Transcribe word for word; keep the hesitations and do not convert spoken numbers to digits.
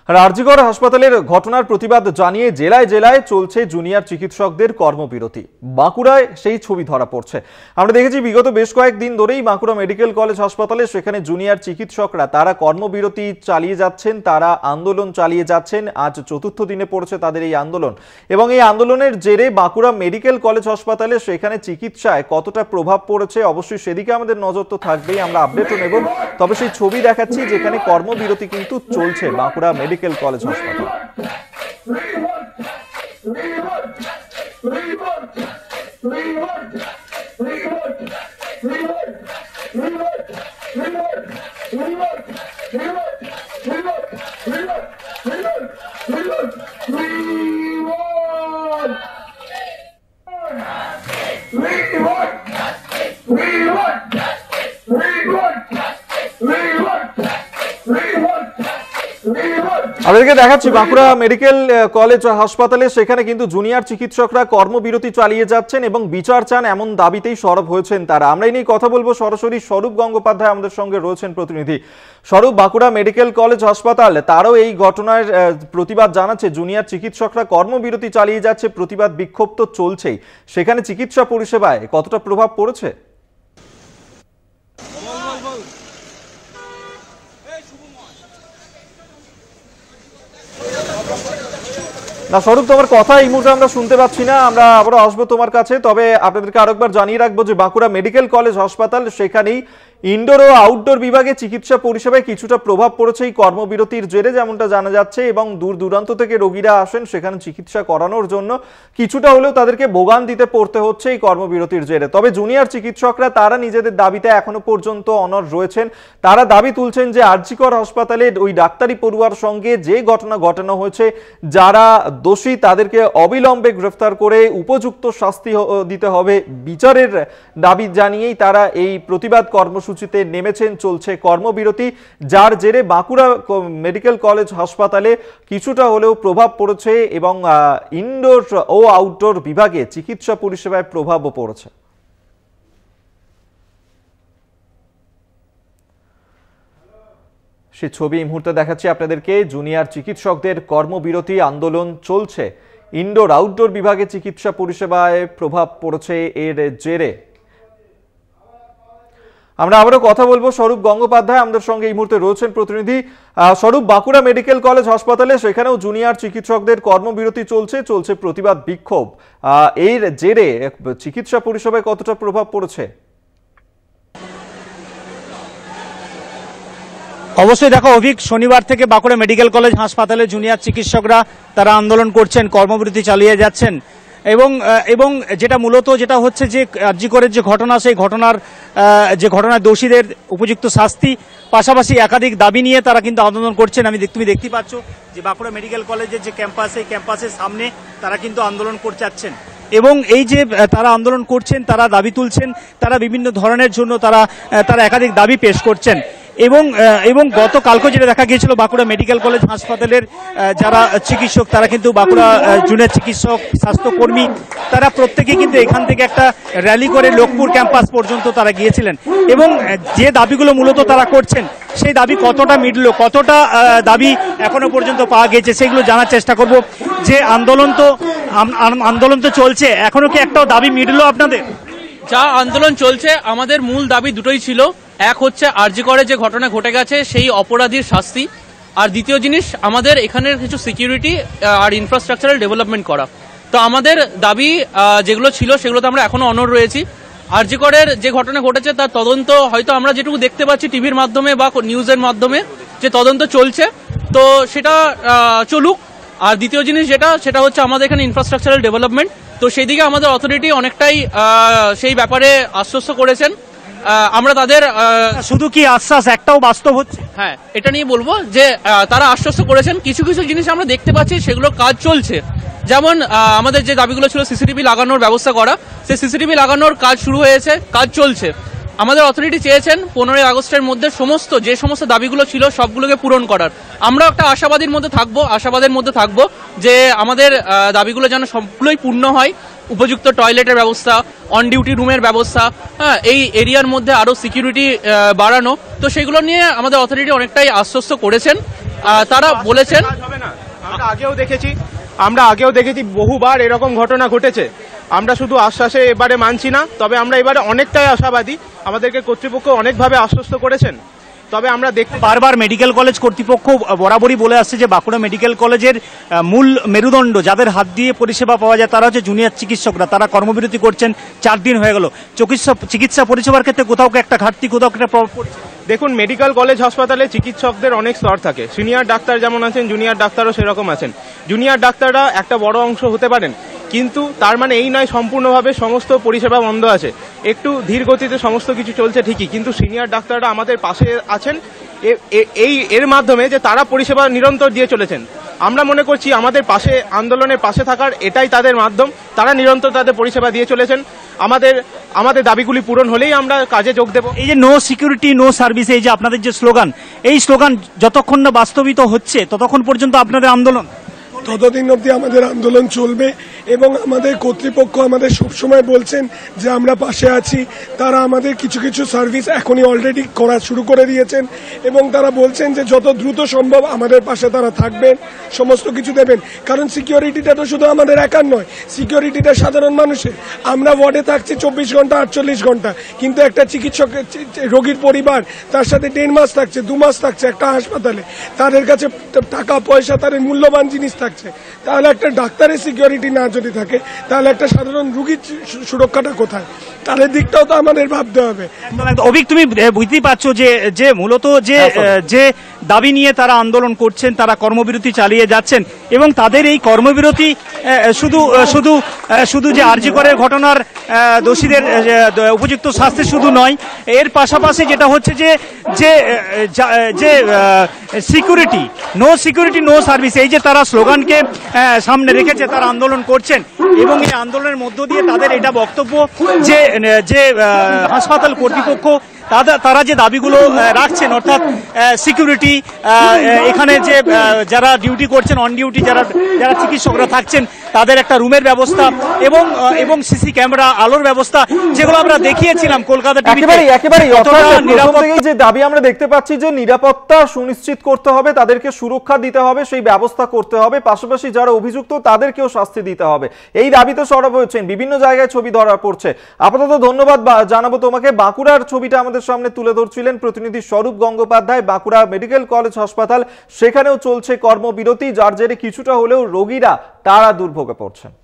আরজিকর হাসপাতালের ঘটনার প্রতিবাদ জানিয়ে জেলায় জেলায় চলছে জুনিয়র চিকিৎসকদের কর্মবিরতি। বাঁকুড়ায় সেই ছবি ধরা পড়ছে। আমরা দেখেছি বিগত বেশ কয়েকদিন ধরেই বাঁকুড়া মেডিকেল কলেজ হাসপাতালে সেখানে জুনিয়র চিকিৎসকরা তারা কর্মবিরতি চালিয়ে যাচ্ছেন, তারা আন্দোলন চালিয়ে যাচ্ছেন। আজ চতুর্থ দিনে পড়ছে তাদের এই আন্দোলন এবং এই আন্দোলনের জেরে বাঁকুড়া মেডিকেল কলেজ হাসপাতালে সেখানে চিকিৎসায় কতটা প্রভাব পড়েছে অবশ্যই সেদিকে আমাদের নজর তো থাকবেই, আমরা আপডেটও নেব। তবে সেই ছবি দেখাচ্ছি যেখানে কর্মবিরতি কিন্তু চলছে বাঁকুড়া মেডিকেল কলেজ হাসপাতাল। আপনাদেরকে দেখাচ্ছি বাঁকুড়া মেডিকেল কলেজ হাসপাতালে সেখানে কিন্তু জুনিয়র চিকিৎসকরা কর্মবিরতি চালিয়ে যাচ্ছেন এবং বিচার চান এমন দাবিতেই সরব হয়েছেন তারা। আমরা এই নিয়ে কথা বলবো সরাসরি স্বরূপ গঙ্গোপাধ্যায় আমাদের সঙ্গে রয়েছেন প্রতিনিধি। স্বরূপ, বাঁকুড়া মেডিকেল কলেজ হাসপাতাল তারাও এই ঘটনার প্রতিবাদ জানাচ্ছে, জুনিয়র চিকিৎসকরা কর্মবিরতি চালিয়ে যাচ্ছে, প্রতিবাদ বিক্ষোভ তো চলছেই, সেখানে চিকিৎসা পরিষেবায় কতটা প্রভাব পড়েছে? না স্বরূপ, তোমার কথা এই মুহূর্তে আমরা শুনতে পাচ্ছি না, আমরা আবারও আসবো তোমার কাছে। তবে আপনাদেরকে আরেকবার জানিয়ে রাখবো যে বাঁকুড়া মেডিকেল কলেজ হাসপাতাল সেখানেই ইনডোর ও আউটডোর বিভাগে চিকিৎসা পরিষেবায় কিছুটা প্রভাব পড়েছে এই কর্মবিরতির জেরে, যেমনটা জানা যাচ্ছে, এবং দূর দূরান্ত থেকে রোগীরা আসেন সেখানে চিকিৎসা করানোর জন্য কিছুটা হলেও তাদেরকে ভোগান দিতে পড়তে হচ্ছে এই কর্মবিরতির জেরে। তবে জুনিয়র চিকিৎসকরা তারা নিজেদের দাবিতে এখনো পর্যন্ত অনড় রয়েছেন। তারা দাবি তুলছেন যে আরজিকর হাসপাতালে ওই ডাক্তারি পড়ুয়ার সঙ্গে যে ঘটনা ঘটানো হয়েছে, যারা দোষী তাদেরকে অবিলম্বে গ্রেফতার করে উপযুক্ত শাস্তি দিতে হবে, বিচারের দাবি জানিয়েই তারা এই প্রতিবাদ কর্মসূচি নেমেছেন। চলছে কর্মবিরতি, যার জেরে বাঁকুড়া মেডিকেল কলেজ হাসপাতালে কিছুটা হলেও প্রভাব পড়েছে এবং ইনডোর ও আউটডোর বিভাগে চিকিৎসা পরিষেবায় প্রভাবও পড়েছে। সে ছবি এই মুহূর্তে দেখাচ্ছি আপনাদেরকে। জুনিয়র চিকিৎসকদের কর্মবিরতি আন্দোলন চলছে, ইনডোর আউটডোর বিভাগে চিকিৎসা পরিষেবায় প্রভাব পড়েছে এর জেরে। আমরা আবারও কথা বলবো স্বরূপ গঙ্গোপাধ্যায় আমাদের সঙ্গে এই মুহূর্তে রয়েছেন প্রতিনিধি। স্বরূপ, বাঁকুড়া মেডিকেল কলেজ হাসপাতালে সেখানেও জুনিয়র চিকিৎসকদের কর্মবিরতি চলছে, চলছে প্রতিবাদ বিক্ষোভ, এর জেরে চিকিৎসা পরিষেবায় কতটা প্রভাব পড়েছে? অবশ্যই দেখো অভিক, শনিবার থেকে বাঁকুড়া মেডিকেল কলেজ হাসপাতালে জুনিয়র চিকিৎসকরা তারা আন্দোলন করছেন, কর্মবিরতি চালিয়ে যাচ্ছেন এবং এবং যেটা মূলত যেটা হচ্ছে যে আরজিকরের যে ঘটনা, সেই ঘটনার যে ঘটনার দোষীদের উপযুক্ত শাস্তি, পাশাপাশি একাধিক দাবি নিয়ে তারা কিন্তু আন্দোলন করছেন। আমি তুমি দেখতে পাচ্ছ যে বাঁকুড়া মেডিকেল কলেজের যে ক্যাম্পাস, এই ক্যাম্পাসের সামনে তারা কিন্তু আন্দোলন করতে যাচ্ছেন এবং এই যে তারা আন্দোলন করছেন, তারা দাবি তুলছেন, তারা বিভিন্ন ধরনের জন্য তারা তারা একাধিক দাবি পেশ করছেন এবং এবং গতকালকে যেটা দেখা গিয়েছিল বাঁকুড়া মেডিকেল কলেজ হাসপাতালের যারা চিকিৎসক, তারা কিন্তু বাঁকুড়া জুনিয়র চিকিৎসক স্বাস্থ্যকর্মী তারা প্রত্যেকেই কিন্তু এখান থেকে একটা র্যালি করে লোকপুর ক্যাম্পাস পর্যন্ত তারা গিয়েছিলেন এবং যে দাবিগুলো মূলত তারা করছেন সেই দাবি কতটা মিটলো, কতটা দাবি এখনো পর্যন্ত পাওয়া গেছে সেগুলো জানার চেষ্টা করব। যে আন্দোলন তো আন্দোলন তো চলছে, এখনো কি একটাও দাবি মিটলো আপনাদের? যা আন্দোলন চলছে, আমাদের মূল দাবি দুটোই ছিল। এক হচ্ছে আরজিকরে যে ঘটনা ঘটে গেছে সেই অপরাধীর শাস্তি, আর দ্বিতীয় জিনিস আমাদের এখানের কিছু সিকিউরিটি আর ইনফ্রাস্ট্রাকচারাল ডেভেলপমেন্ট করা। তো আমাদের দাবি যেগুলো ছিল সেগুলোতে আমরা এখনো অনড় রয়েছি। আরজিকরের যে ঘটনা ঘটেছে তার তদন্ত হয়তো আমরা যেটুকু দেখতে পাচ্ছি টিভির মাধ্যমে বা নিউজের মাধ্যমে যে তদন্ত চলছে, তো সেটা চলুক। আর দ্বিতীয় জিনিস যেটা সেটা হচ্ছে আমাদের এখানে ইনফ্রাস্ট্রাকচারাল ডেভেলপমেন্ট, তো সেই দিকে আমাদের অথরিটি অনেকটাই সেই ব্যাপারে আশ্বস্ত করেছেন। আমরা তাদের শুধু কি আশ্বাস, একটাও বাস্তব হচ্ছে? হ্যাঁ, এটা নিয়ে বলবো যে তারা আশ্বস্ত করেছেন। কিছু কিছু জিনিস আমরা দেখতে পাচ্ছি সেগুলোর কাজ চলছে, যেমন আমাদের যে দাবিগুলো ছিল সিসিটিভি লাগানোর ব্যবস্থা করা, সেই সিসিটিভি লাগানোর কাজ শুরু হয়েছে, কাজ চলছে। আমাদের অথরিটি চেয়েছেন পনেরোই আগস্টের মধ্যে সমস্ত যে সমস্ত দাবিগুলো ছিল সবগুলোকে পূরণ করার। আমরা একটা আশাবাদীর মধ্যে থাকবো আশাবাদের মধ্যে থাকবো যে আমাদের দাবিগুলো যেন সবগুলোই পূর্ণ হয়। উপযুক্ত টয়লেটের ব্যবস্থা, অন ডিউটি রুমের ব্যবস্থা, হ্যাঁ, এই এরিয়ার মধ্যে আরো সিকিউরিটি বাড়ানো, তো সেগুলো নিয়ে আমাদের অথরিটি অনেকটাই আশ্বস্ত করেছেন। আহ, তারা বলেছেন হবে না। আমরা আগেও দেখেছি আমরা আগেও দেখেছি বহুবার এরকম ঘটনা ঘটেছে। আমরা শুধু আশ্বাসে এবারে মানছি না, তবে আমরা এবারে অনেকটাই আশাবাদী। আমাদেরকে কর্তৃপক্ষ অনেকভাবে আশ্বস্ত করেছেন, তবে আমরা দেখতে বারবার মেডিকেল কলেজ কর্তৃপক্ষ বরাবরই বলে আসছে যে বাঁকুড়া মেডিকেল কলেজের আহ, মূল মেরুদণ্ড যাদের হাত দিয়ে পরিষেবা পাওয়া যায় তারা হচ্ছে জুনিয়র চিকিৎসকরা। তারা কর্মবিরতি করছেন, চার দিন হয়ে গেল। চিকিৎসা চিকিৎসা পরিষেবার ক্ষেত্রে কোথাও কি একটা ঘাটতি, কোথাও একটা প্রভাব পড়ছে? দেখুন, মেডিকেল কলেজ হাসপাতালে চিকিৎসকদের অনেক স্তর থাকে। সিনিয়র ডাক্তার যেমন আছেন, জুনিয়র ডাক্তারও সেরকম আছেন। জুনিয়র ডাক্তাররা একটা বড় অংশ হতে পারেন, কিন্তু তার মানে এই নয় সম্পূর্ণভাবে সমস্ত পরিষেবা বন্ধ আছে। একটু ধীর গতিতে সমস্ত কিছু চলছে ঠিকই, কিন্তু সিনিয়র ডাক্তাররা আমাদের পাশে আছেন এ- এ- এই এর মাধ্যমে যে তারা পরিষেবা নিরন্তর দিয়ে চলেছেন। আমরা মনে করছি আমাদের পাশে, আন্দোলনের পাশে থাকার এটাই তাদের মাধ্যম। তারা নিরন্তর তাদের পরিষেবা দিয়ে চলেছেন। আমাদের আমাদের দাবিগুলি পূরণ হলেই আমরা কাজে যোগ দেব। এই যে নো সিকিউরিটি নো সার্ভিস, এই যে আপনাদের যে স্লোগান, এই স্লোগান যতক্ষণ না বাস্তবিত হচ্ছে ততক্ষণ পর্যন্ত আপনাদের আন্দোলন ততদিন অবধি আমাদের আন্দোলন চলবে এবং আমাদের কর্তৃপক্ষ আমাদের সবসময় বলছেন যে আমরা পাশে আছি। তারা আমাদের কিছু কিছু সার্ভিস এখনই অলরেডি করা শুরু করে দিয়েছেন এবং তারা বলছেন যে যত দ্রুত সম্ভব আমাদের পাশে তারা থাকবেন, সমস্ত কিছু দেবেন। কারণ সিকিউরিটিটা তো শুধু আমাদের একার নয়, সিকিউরিটিটা সাধারণ মানুষের। আমরা ওয়ার্ডে থাকছি চব্বিশ ঘন্টা আটচল্লিশ ঘন্টা, কিন্তু একটা চিকিৎসক রোগীর পরিবার তার সাথে দেড় মাস থাকছে, দু মাস থাকছে একটা হাসপাতালে, তাদের কাছে টাকা পয়সা, তাদের মূল্যবান জিনিস থাকছে। তাহলে একটা ডাক্তারের সিকিউরিটি না যদি থাকে, তাহলে একটা সাধারণ রোগীর সু- সুরক্ষাটা কোথায়? তাদের দিকটাও তো আমাদের ভাবতে হবে। একদম একদম। অভিক, তুমি আহ, বুঝতেই পারছো যে যে মূলত যে হ্যাঁ, স্যার। আহ, যে দাবি নিয়ে তারা আন্দোলন করছেন, তারা কর্মবিরতি চালিয়ে যাচ্ছেন এবং তাদের এই কর্মবিরতি আহ, শুধু আহ, শুধু আহ, শুধু যে আরজি করের ঘটনার আহ, দোষীদের আহ, যে উপযুক্ত শাস্তি শুধু নয়, এর পাশাপাশি যেটা হচ্ছে যে যে আহ, যা- যে security no security no service, এই যে তারা স্লোগানকে আহ, সামনে রেখেছে, তারা আন্দোলন করছেন এবং এই আন্দোলনের মধ্য দিয়ে তাদের এটা বক্তব্য যে যে আহ, হাসপাতাল কর্তৃপক্ষ তারা তারা যে দাবিগুলো আহ, রাখছেন, অর্থাৎ সিকিউরিটি, এখানে যে আহ, যারা ডিউটি করছেন অন ডিউটি, যারা যারা চিকিৎসকরা থাকছেন তাদের একটা রুমের ব্যবস্থা এবং আহ, এবং সিসি ক্যামেরা আলোর ব্যবস্থা, যেগুলো আমরা দেখিয়েছিলাম কলকাতা টিভিতে। একেবারেই একেবারেই কতটা অর্থাৎ প্রথম নিরাপত্তা থেকেই যে দাবি আমরা দেখতে পাচ্ছি যে নিরাপত্তা সুনিশ্চিত করতে হবে, তাদেরকে সুরক্ষা দিতে হবে, সেই ব্যবস্থা করতে হবে, পাশাপাশি যারা অভিযুক্ত তাদেরকেও শাস্তি দিতে হবে, এই দাবিতে সরব হয়েছেন। বিভিন্ন জায়গায় ছবি ধরা পড়ছে। আপাতত ধন্যবাদ বা- জানাবো তোমাকে। বাঁকুড়ার ছবিটা আমাদের সামনে তুলে ধরছিলেন প্রতিনিধি স্বরূপ গঙ্গোপাধ্যায়। বাঁকুড়া মেডিকেল কলেজ হাসপাতাল, সেখানেও চলছে কর্মবিরতি, যার জেরে কিছুটা হলেও রোগীরা তারা দুর্ভোগে পড়ছেন।